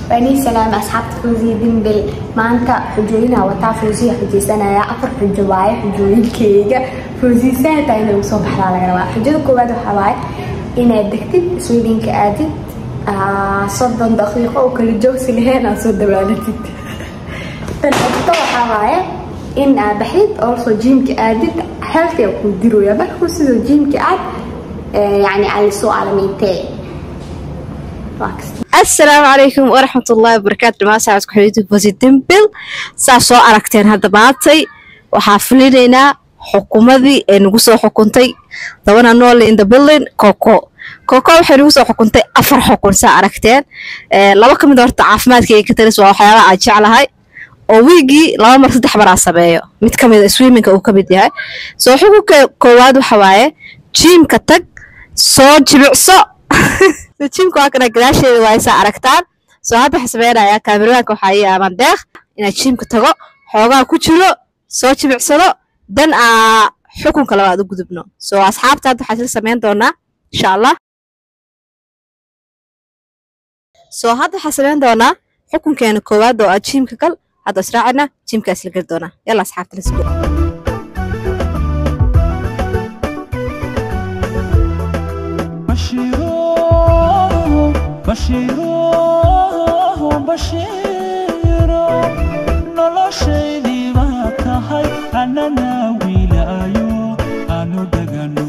وأني سلام أصحاب فوزي دنبل ما أنت حجوينا وتع فوزي حجي سنة يا أفر حجواي حجوين كيجا فوزي سنة تاني وصبح على جروا حجو كواد وحواي إن الدكتور سويدين كأدي صدّن دقيقة وكل جوس اللي هنا صد بلادتي تنحطوا حواي إن بحيث also جيم كأدي healthy وكوديرو يا بس هو جيم كأد يعني على السؤال ميتين السلام عليكم ورحمة الله وبركاته. ما ساعدت كحوليتك فوزي دنبل ساسو أركتين هذا باتي وحافلينينا حكومتي نقصو حكومتي طبعا نول in the building كوكو waxay nagu soo xukuntay afar xukun saa aragteen laba kamid horta caafimaadkayga ka talis waa waxyaabo aan jeclahay oo wiigi laba mar saddex mar aan sameeyo mid kamid ah swimmingka uu kamid yahay soo xukunka koowaad waxa waaye gymka tag soo jimicso gymka waa kana gadaasheeda waa isa aragtaan soo hadda xisbeenaya kaamiraanka waxa ay aman deeq ina gymka tago xoogaa ku jiro soo jimicsado dan xukunka labaad u gudubno soo asxaabta hadda waxaan sameyn doonaa insha Allah soo hadda waxaan sameyn doonaa xukunkeena koowaad oo gymka kal hadda israacina gymkaas la gal doonaa yalla asxaabta la isku bashiro noloshaydi baa tahay anana wiilaayo anu daganu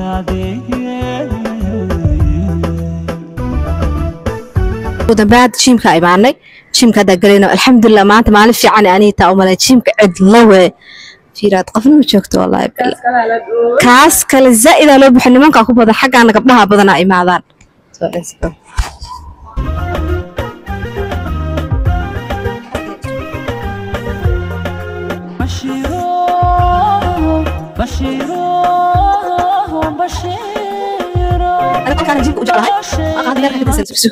ودبعد جيم كايماني جيم كذا قلنا الحمد لله ما أنت ما عارف يعني أني تأمل جيم كعد لوه في رات قفنا وشكت والله بالله كاس كل الزائدة لو بحنا ما كأكو بذا حاجة أنا قبلها بدنا إمادان أنا كان أجيب أجرها ما قاعد نرحب بس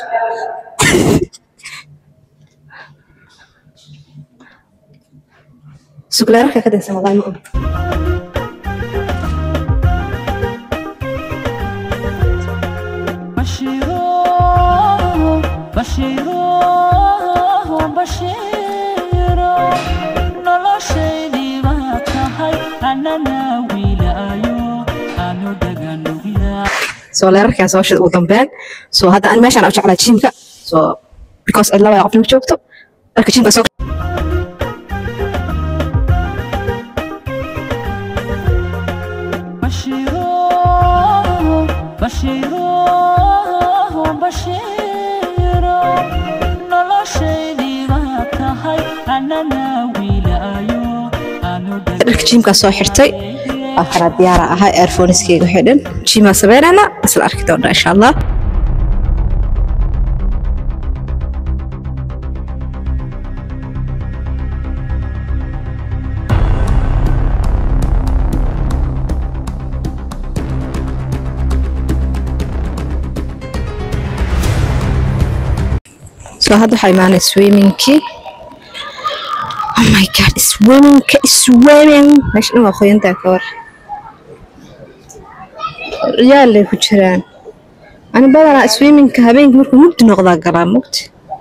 سكلا رح كده سما الله يمقم بشيرو نلا شيء ما تهاي أنا ناويلا أيو أنا دعانو بيا سو لا رح كاسو شد وضمبان سو هذا أنا ماشي أنا أرجع على جيمكا سو because الله يعرف إنك شوفته لكن جيمكا سو بشيرو نلا شيء ما تهاي أنا ناويلايو أنا جيمكا سو حرتي آخر ديارة هاي إيرفونس كيجو حدن جيما سبيرنا أصل أركضنا إن شاء الله so hadda waxay imaanay swimmingki oh my god swimming meesha waa qoyanta ka war yaale ku jiraan ani badanaa swimmingka habeenkii markuu mugdi noqdaa galaa mugdi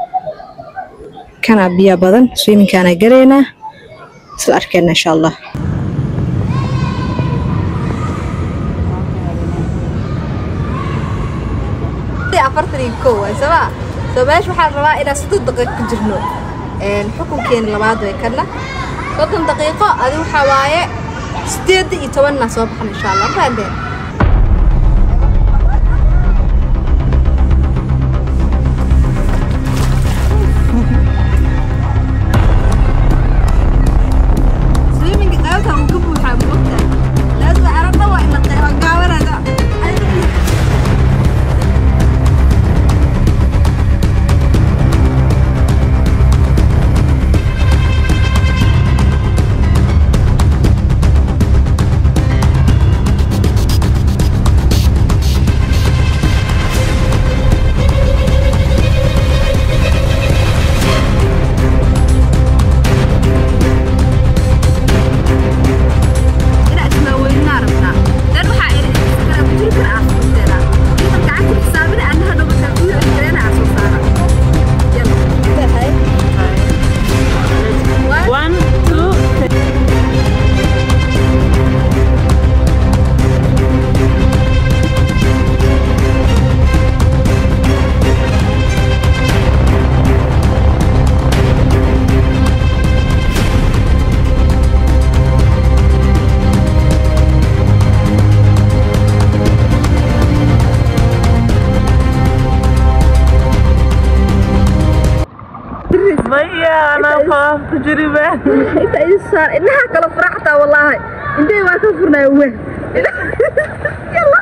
kana biyo badan swimmingkana gareena isla arkayna insha Allah sabaa soo meesh waxaan rabaa inaan 6 daqiiqo ku jirno xukunkeena labaad way kana 30 daqiiqo adi waxa waaye 8 na soo baxan insha Allah faandeen swimming qaabta uu ka buuxaa buugta laazim aragna waa in la qeybaa gaawarada ميا أنا خاف تجربة. أنت إيش صار؟ إنها كلا فرحتها والله. أنت ما كفرنا يوه. يلا.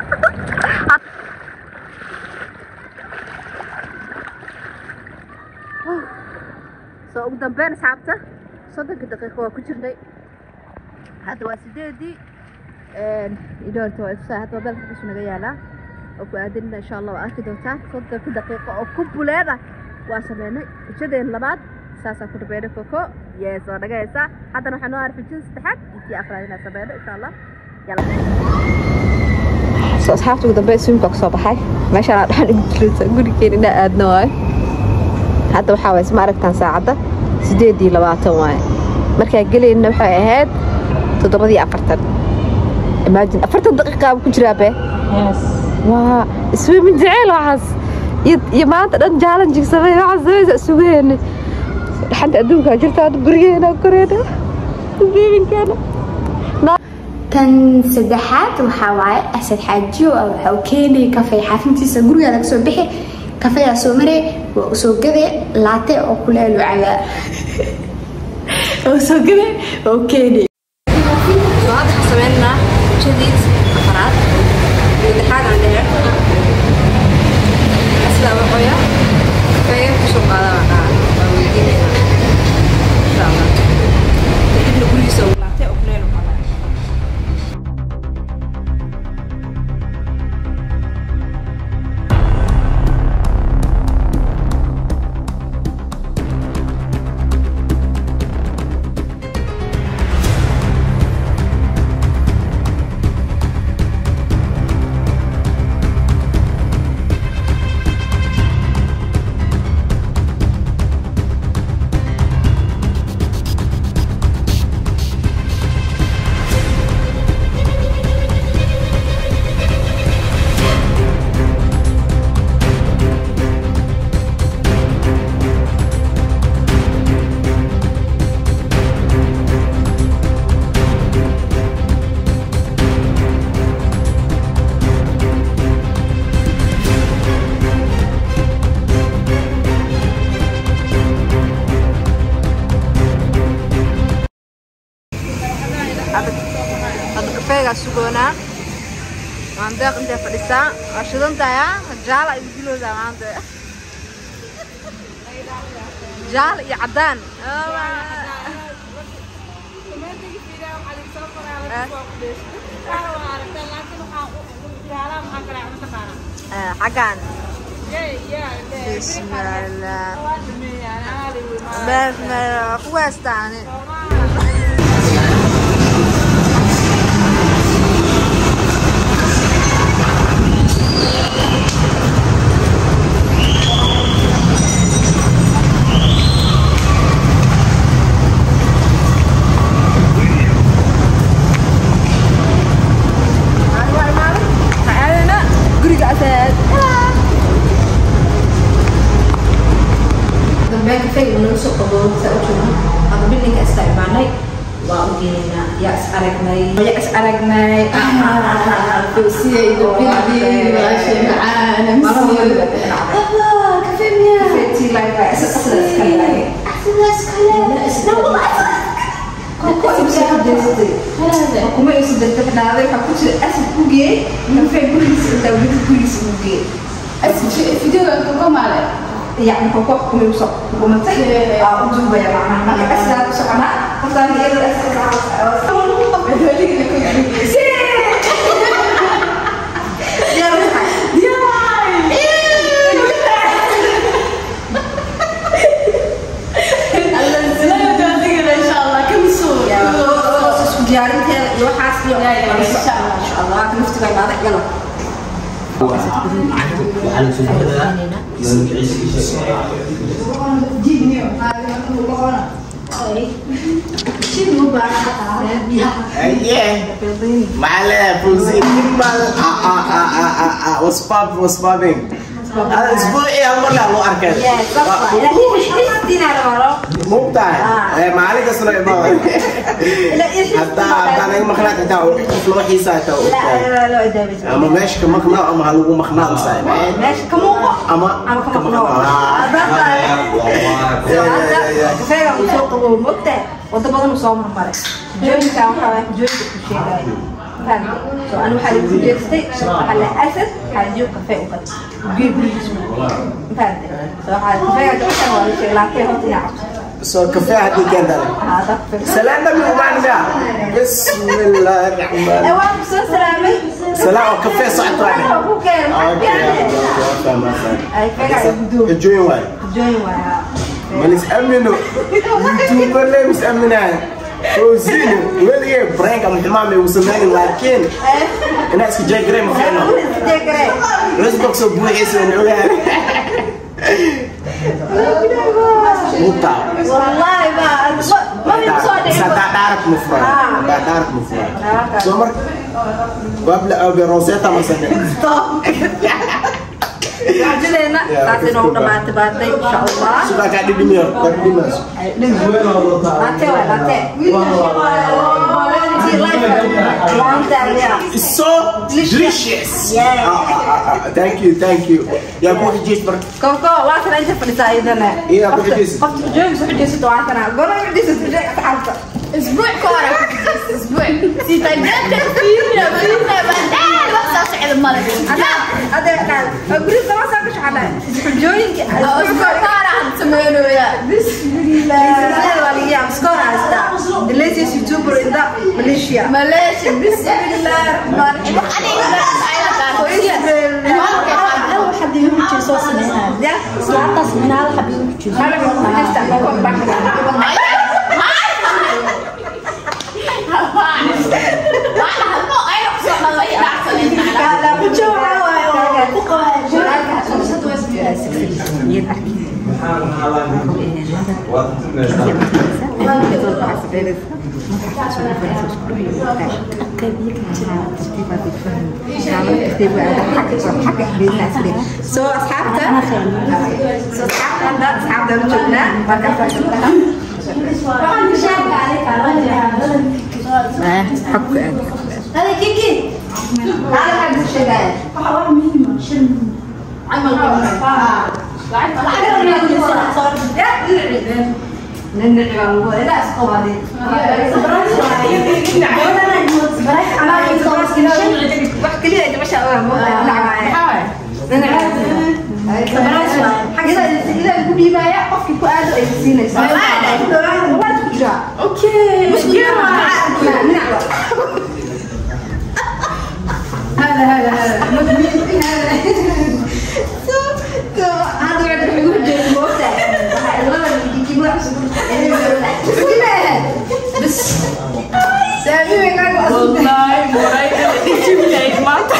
soo ugu dambeyn asxaabta 30 daqiiqo waa ku jirnay hadda waa 8 idoorto waa ifsaa hadda bal xaqiish naga yaala oo ku aadina insha Allah waa arki doontaa 30 daqiiqo oo ku buleeda waa sameynay jideen labaad saasa ku dhabeeyay koko yes oo dhagaysa haddana waxaan noo arfin saddexaad intii afraad inaan sameeyno insha Allah yalla soo asxaabta ugu dambeyn suumka ka soo baxay meesha aan dhaxan ugu jirta gurigeena aadna waay hadda waxaa way isma aragtaan saacada 8:20 waay markaa galayna waxay ahayd 7:40 imagine 40 daqiiqo ku jiraa be yes waa isweyn jecel waxaas iyo maanta dhan challenge sameey waxaas suugeena xanta adduunka jirta gurigeena koreeda biibinkana tan saddexaad waxaa waaye asad xaajiyo waxa uu keenay kafee xafintiisa guriga laga soo bixi kafee soo maray soo gaday latte oo kuleel wacaa oo soo gaday oo keenay soo hadda sameeyna jadid afraad iyo xaga dheer asla waxoya kafee ku soo qaada waxa weydiinayna insha Allah kadib gurigiisa latte oo kuleel wacaa سجونا عندك أنت فريسة عشان تايا جال يقولوا زمان ده جال يعدان حقان بسم الله بسم الله كويس تاني كفاية إنه نسوق قبول سأجونا أقبل لك أستقبلني وأجينا يأس أرجناي فوسية إدبيدي وعشان معانا مسير كفاية كفاية لايف أحسن أسكالي لا والله كوكو بسبب جنسي كوما يصدق تحنا هذا كوكو أسد كوجي كفاية بوليس دولة بوليس كوجي أسد فيديو كوكو ماله يعني كوكو كم يوصل ومتى أوجوبة يا معنا أنا أسد سبحانه فصار لي أسد معلها فوزي كمال was popping اسبوعي اول لا مو اركان مو بتاع ما عليك اصلا حتى انا مخنات تاعو فلو حيساته لا اما ماشي كمقنع اما لو مخنع ماشي كمو اما كمقنع كفاية وسوق ومقطع وطبعا وصامر مرة جوين كان حوالي جوين كشيء فهمت سو أنا حالي بجستي على أسد حاجيو كفاية وقت جيب لي فهمت سو حالي كفاية جوين ولا شيء لكن هو تنعم سو كفاية هدي كذا سلام نبي ومعنا بسم الله الرحمن الرحيم سلامي سلام كفاية صعد واحد الجوين واي جوين واي ما نسأمنه يوتيوبر ليه مسأمناه فوزينه وليه برانك من حمامي وصلني لكن الناس جاي قريب مخينه رزقك سبوع يسون مبتع والله ما بيصادق تعرف مفرد تعرف مفرد سمر قبل أو بروزيتا مثلا عجلنا لكن هو دبات إن شاء الله sudah kayak di dunia It's so delicious. Thank you. Ya aku hijis ber. Kau wasan aja pada saya dana. Iya aku hijis. Kau jom hijis itu wasan. Gora hijis itu dia kata apa? اسبوع كورة اسبوع سيتجدد فينا بدال بس صعد المرض هذا كان أقول خلاص أنا مش على جوينك اسبوع كورة تسمونه يا بسم الله والله يا مسكور هذا دليتي يوتيوبر إذا ماليشيا بسم الله الرحمن الرحيم أول حد يمكن تشوف سمينها يا سلطة سمينها الحب يمكن تشوف أنا بقول لك سو أصحابته أصحابته رجعنا حق هذا كيكي هذا حق الشجاع عمل هذا مدمن هذا بعد يقول جاي موتى بس سامي قاعد والله مراي تجيب لي مات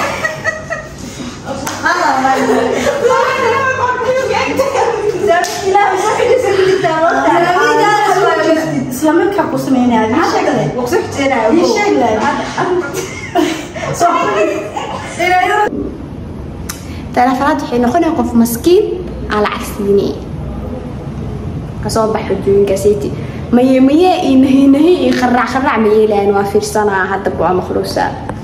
إسلامك حقو سمينها هذه شغلة وقصفت هنا هي شغلة تلفونات waxay noqonayaan qof maskiin على عكسيني kasoo baxo jooyinka city maye inahinahi kharac mayeelaan waa fiirsanaa hadda buu ama khuluusa